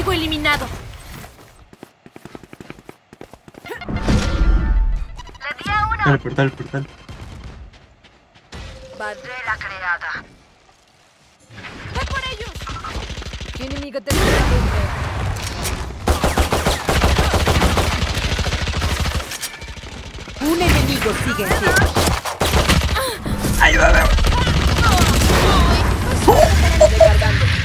Enemigo eliminado. Le di a uno. Al portal, al portal. Barrera creada. ¡Voy por ellos! Enemigo terminante. Un enemigo sigue en pie. ¡Ayúdame! Recargando.